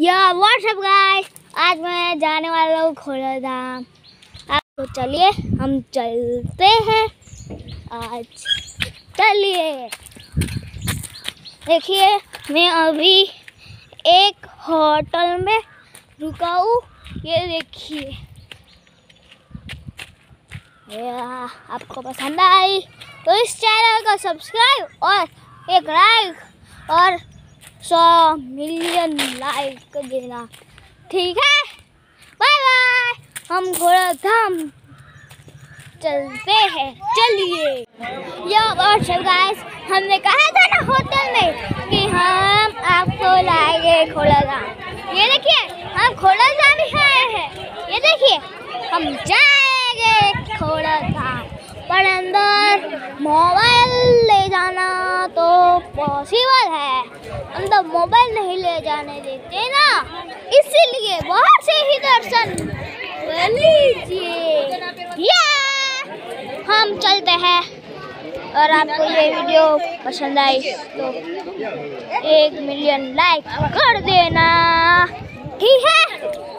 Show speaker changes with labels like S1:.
S1: WhatsApp guys, आज मैं जाने वाला हूँ खोडल धाम। आपको चलिए हम चलते हैं। आज चलिए, देखिए मैं अभी एक होटल में रुका हूँ। ये देखिए, आपको पसंद आई तो इस चैनल को सब्सक्राइब और एक लाइक और 100 मिलियन लाइक कर देना, ठीक है। बाय बाय, हम खोडल धाम चलते हैं। चलिए व्हाट्सएप गाइस, हमने कहा था ना होटल में कि हम आपको लाएंगे खोडल धाम। ये देखिए, हम खोडल धाम ही आए हैं। ये देखिए, हम जाएंगे खोडल धाम, पर अंदर मोबाइल ले जाना तो पॉसिबल है। अंदर मोबाइल नहीं ले जाने देते ना, इसीलिए बाहर से ही दर्शन कर लीजिए। हम चलते हैं। और आपको ये वीडियो पसंद आई तो 1 मिलियन लाइक कर देना, ठीक है।